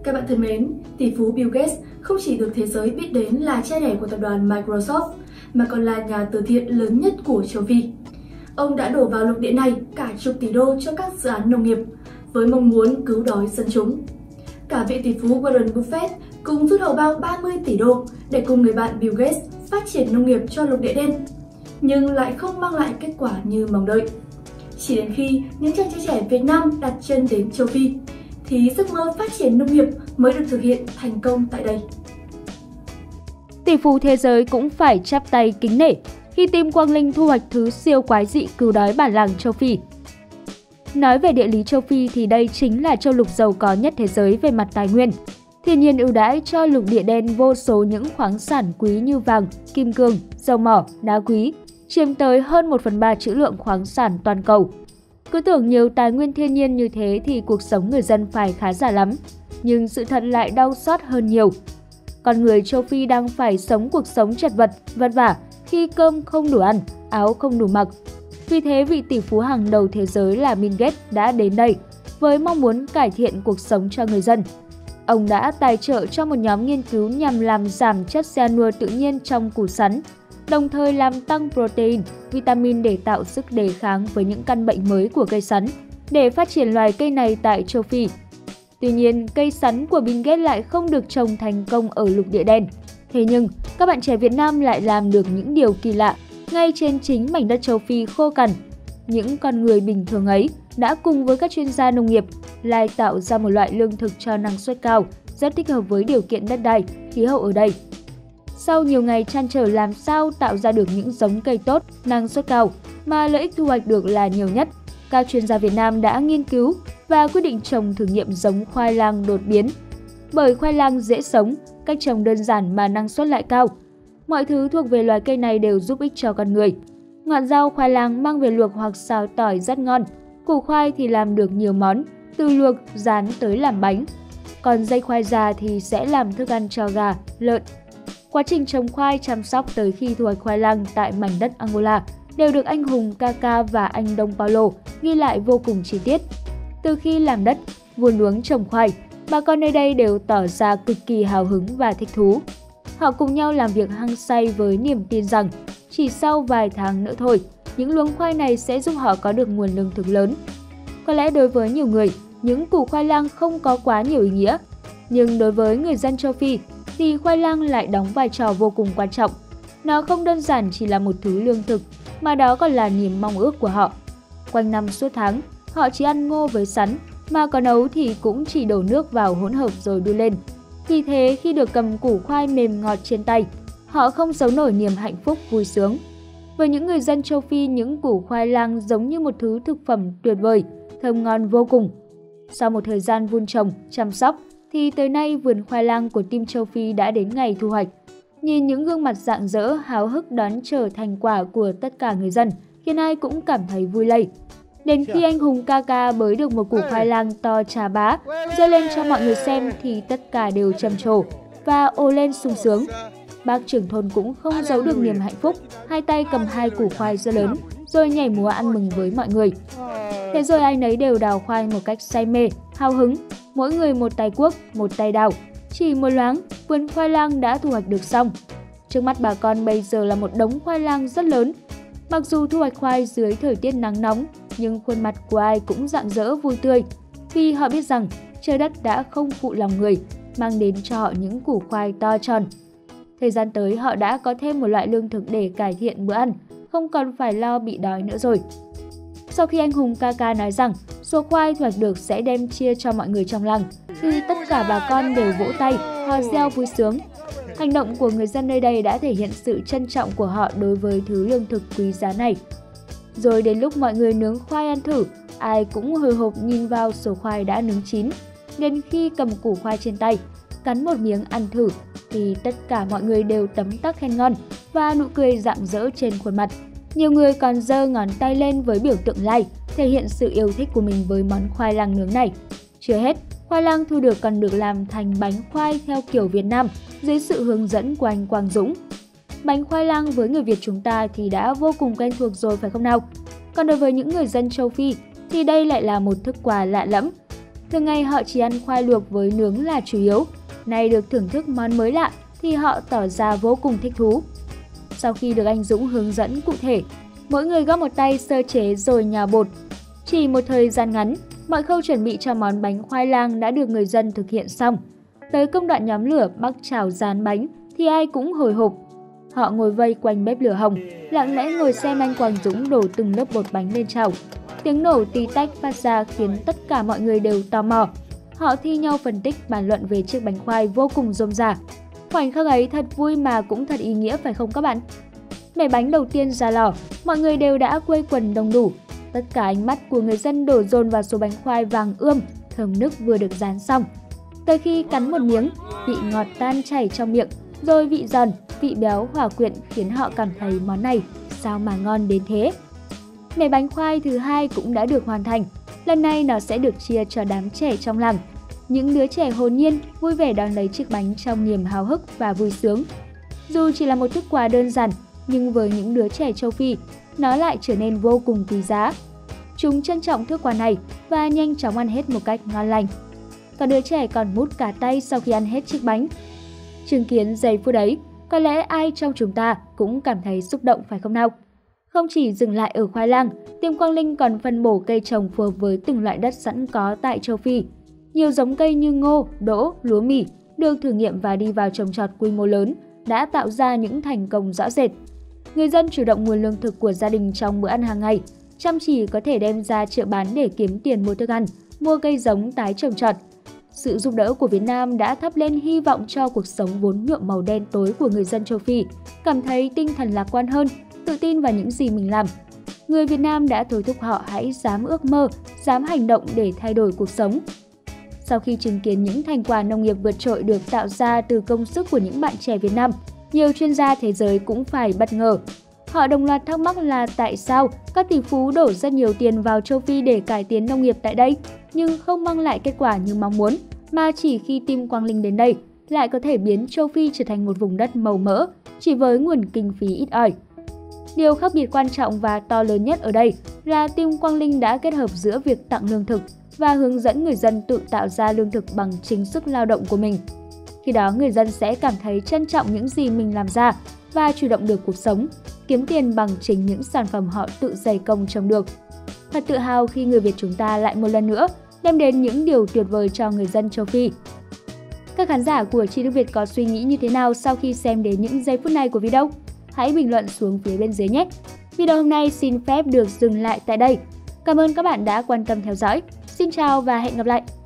Các bạn thân mến, tỷ phú Bill Gates không chỉ được thế giới biết đến là cha đẻ của tập đoàn Microsoft, mà còn là nhà từ thiện lớn nhất của châu Phi. Ông đã đổ vào lục địa này cả chục tỷ đô cho các dự án nông nghiệp, với mong muốn cứu đói dân chúng. Cả vị tỷ phú Warren Buffett cùng rút hầu bao 30 tỷ đô để cùng người bạn Bill Gates phát triển nông nghiệp cho lục địa đen, nhưng lại không mang lại kết quả như mong đợi. Chỉ đến khi những chàng trai trẻ Việt Nam đặt chân đến châu Phi, thì giấc mơ phát triển nông nghiệp mới được thực hiện thành công tại đây. Tỷ phú thế giới cũng phải chắp tay kính nể khi team Quang Linh thu hoạch thứ siêu quái dị cứu đói bản làng châu Phi. Nói về địa lý châu Phi thì đây chính là châu lục giàu có nhất thế giới về mặt tài nguyên. Thiên nhiên ưu đãi cho lục địa đen vô số những khoáng sản quý như vàng, kim cương, dầu mỏ, đá quý, chiếm tới hơn 1/3 trữ lượng khoáng sản toàn cầu. Cứ tưởng nhiều tài nguyên thiên nhiên như thế thì cuộc sống người dân phải khá giả lắm, nhưng sự thật lại đau xót hơn nhiều. Con người châu Phi đang phải sống cuộc sống chật vật, vất vả khi cơm không đủ ăn, áo không đủ mặc. Vì thế, vị tỷ phú hàng đầu thế giới là Bill Gates đã đến đây với mong muốn cải thiện cuộc sống cho người dân. Ông đã tài trợ cho một nhóm nghiên cứu nhằm làm giảm chất cyanua tự nhiên trong củ sắn, đồng thời làm tăng protein, vitamin để tạo sức đề kháng với những căn bệnh mới của cây sắn, để phát triển loài cây này tại châu Phi. Tuy nhiên, cây sắn của Bill Gates lại không được trồng thành công ở lục địa đen. Thế nhưng, các bạn trẻ Việt Nam lại làm được những điều kỳ lạ ngay trên chính mảnh đất châu Phi khô cằn. Những con người bình thường ấy đã cùng với các chuyên gia nông nghiệp lai tạo ra một loại lương thực cho năng suất cao, rất thích hợp với điều kiện đất đai, khí hậu ở đây. Sau nhiều ngày trăn trở làm sao tạo ra được những giống cây tốt, năng suất cao mà lợi ích thu hoạch được là nhiều nhất, các chuyên gia Việt Nam đã nghiên cứu và quyết định trồng thử nghiệm giống khoai lang đột biến. Bởi khoai lang dễ sống, cách trồng đơn giản mà năng suất lại cao. Mọi thứ thuộc về loài cây này đều giúp ích cho con người. Ngọn rau khoai lang mang về luộc hoặc xào tỏi rất ngon. Củ khoai thì làm được nhiều món, từ luộc, rán tới làm bánh. Còn dây khoai già thì sẽ làm thức ăn cho gà, lợn. Quá trình trồng khoai chăm sóc tới khi thu hoạch khoai lang tại mảnh đất Angola đều được anh Hùng Kaka và anh Đông Paulo ghi lại vô cùng chi tiết. Từ khi làm đất, vun luống trồng khoai, bà con nơi đây đều tỏ ra cực kỳ hào hứng và thích thú. Họ cùng nhau làm việc hăng say với niềm tin rằng chỉ sau vài tháng nữa thôi, những luống khoai này sẽ giúp họ có được nguồn lương thực lớn. Có lẽ đối với nhiều người, những củ khoai lang không có quá nhiều ý nghĩa. Nhưng đối với người dân châu Phi thì khoai lang lại đóng vai trò vô cùng quan trọng. Nó không đơn giản chỉ là một thứ lương thực, mà đó còn là niềm mong ước của họ. Quanh năm suốt tháng, họ chỉ ăn ngô với sắn, mà có nấu thì cũng chỉ đổ nước vào hỗn hợp rồi đun lên. Vì thế, khi được cầm củ khoai mềm ngọt trên tay, họ không giấu nổi niềm hạnh phúc vui sướng. Với những người dân châu Phi, những củ khoai lang giống như một thứ thực phẩm tuyệt vời, thơm ngon vô cùng. Sau một thời gian vun trồng, chăm sóc, thì tới nay vườn khoai lang của team châu Phi đã đến ngày thu hoạch. Nhìn những gương mặt rạng rỡ, háo hức đón chờ thành quả của tất cả người dân, khiến ai cũng cảm thấy vui lây. Đến khi anh Hùng Kaka bới được một củ khoai lang to chà bá, giơ lên cho mọi người xem thì tất cả đều trầm trồ và ồ lên sung sướng. Bác trưởng thôn cũng không giấu được niềm hạnh phúc, hai tay cầm hai củ khoai rất lớn, rồi nhảy múa ăn mừng với mọi người. Thế rồi ai nấy đều đào khoai một cách say mê, hào hứng, mỗi người một tay cuốc, một tay đào. Chỉ một loáng, vườn khoai lang đã thu hoạch được xong. Trước mắt bà con bây giờ là một đống khoai lang rất lớn. Mặc dù thu hoạch khoai dưới thời tiết nắng nóng, nhưng khuôn mặt của ai cũng rạng rỡ vui tươi, vì họ biết rằng trời đất đã không phụ lòng người, mang đến cho họ những củ khoai to tròn. Thời gian tới họ đã có thêm một loại lương thực để cải thiện bữa ăn, không còn phải lo bị đói nữa rồi. Sau khi anh Hùng Kaka nói rằng số khoai thu hoạch được sẽ đem chia cho mọi người trong làng, thì tất cả bà con đều vỗ tay, hò reo vui sướng. Hành động của người dân nơi đây đã thể hiện sự trân trọng của họ đối với thứ lương thực quý giá này. Rồi đến lúc mọi người nướng khoai ăn thử, ai cũng hồi hộp nhìn vào số khoai đã nướng chín. Đến khi cầm củ khoai trên tay, cắn một miếng ăn thử, thì tất cả mọi người đều tấm tắc khen ngon và nụ cười rạng rỡ trên khuôn mặt. Nhiều người còn giơ ngón tay lên với biểu tượng like, thể hiện sự yêu thích của mình với món khoai lang nướng này. Chưa hết, khoai lang thu được còn được làm thành bánh khoai theo kiểu Việt Nam dưới sự hướng dẫn của anh Quang Dũng. Bánh khoai lang với người Việt chúng ta thì đã vô cùng quen thuộc rồi phải không nào? Còn đối với những người dân châu Phi thì đây lại là một thức quà lạ lẫm. Thường ngày họ chỉ ăn khoai luộc với nướng là chủ yếu. Nay được thưởng thức món mới lạ thì họ tỏ ra vô cùng thích thú. Sau khi được anh Dũng hướng dẫn cụ thể, mỗi người góp một tay sơ chế rồi nhào bột. Chỉ một thời gian ngắn, mọi khâu chuẩn bị cho món bánh khoai lang đã được người dân thực hiện xong. Tới công đoạn nhóm lửa bắc chảo rán bánh thì ai cũng hồi hộp. Họ ngồi vây quanh bếp lửa hồng, lặng lẽ ngồi xem anh Quang Dũng đổ từng lớp bột bánh lên chảo. Tiếng nổ tí tách phát ra khiến tất cả mọi người đều tò mò. Họ thi nhau phân tích bàn luận về chiếc bánh khoai vô cùng rôm rả. Khoảnh khắc ấy thật vui mà cũng thật ý nghĩa phải không các bạn? Mẻ bánh đầu tiên ra lò, mọi người đều đã quây quần đông đủ. Tất cả ánh mắt của người dân đổ dồn vào số bánh khoai vàng ươm, thơm nức vừa được rán xong. Tới khi cắn một miếng, vị ngọt tan chảy trong miệng, rồi vị giòn, vị béo hòa quyện khiến họ cảm thấy món này sao mà ngon đến thế. Mẻ bánh khoai thứ hai cũng đã được hoàn thành. Lần này nó sẽ được chia cho đám trẻ trong làng. Những đứa trẻ hồn nhiên, vui vẻ đón lấy chiếc bánh trong niềm háo hức và vui sướng. Dù chỉ là một thức quà đơn giản, nhưng với những đứa trẻ châu Phi, nó lại trở nên vô cùng quý giá. Chúng trân trọng thức quà này và nhanh chóng ăn hết một cách ngon lành. Có đứa trẻ còn mút cả tay sau khi ăn hết chiếc bánh. Chứng kiến giây phút ấy, có lẽ ai trong chúng ta cũng cảm thấy xúc động phải không nào? Không chỉ dừng lại ở khoai lang, Tiệm Quang Linh còn phân bổ cây trồng phù hợp với từng loại đất sẵn có tại châu Phi. Nhiều giống cây như ngô, đỗ, lúa mì được thử nghiệm và đi vào trồng trọt quy mô lớn đã tạo ra những thành công rõ rệt. Người dân chủ động nguồn lương thực của gia đình trong bữa ăn hàng ngày, chăm chỉ có thể đem ra chợ bán để kiếm tiền mua thức ăn, mua cây giống tái trồng trọt. Sự giúp đỡ của Việt Nam đã thắp lên hy vọng cho cuộc sống vốn nhuộm màu đen tối của người dân châu Phi, cảm thấy tinh thần lạc quan hơn, tự tin vào những gì mình làm. Người Việt Nam đã thôi thúc họ hãy dám ước mơ, dám hành động để thay đổi cuộc sống. Sau khi chứng kiến những thành quả nông nghiệp vượt trội được tạo ra từ công sức của những bạn trẻ Việt Nam, nhiều chuyên gia thế giới cũng phải bất ngờ. Họ đồng loạt thắc mắc là tại sao các tỷ phú đổ rất nhiều tiền vào châu Phi để cải tiến nông nghiệp tại đây, nhưng không mang lại kết quả như mong muốn, mà chỉ khi Team Quang Linh đến đây lại có thể biến châu Phi trở thành một vùng đất màu mỡ chỉ với nguồn kinh phí ít ỏi. Điều khác biệt quan trọng và to lớn nhất ở đây là Team Quang Linh đã kết hợp giữa việc tặng lương thực và hướng dẫn người dân tự tạo ra lương thực bằng chính sức lao động của mình. Khi đó người dân sẽ cảm thấy trân trọng những gì mình làm ra và chủ động được cuộc sống, kiếm tiền bằng chính những sản phẩm họ tự dày công trồng được. Thật tự hào khi người Việt chúng ta lại một lần nữa đem đến những điều tuyệt vời cho người dân châu Phi. Các khán giả của Tri Thức Việt có suy nghĩ như thế nào sau khi xem đến những giây phút này của video? Hãy bình luận xuống phía bên dưới nhé! Video hôm nay xin phép được dừng lại tại đây. Cảm ơn các bạn đã quan tâm theo dõi. Xin chào và hẹn gặp lại!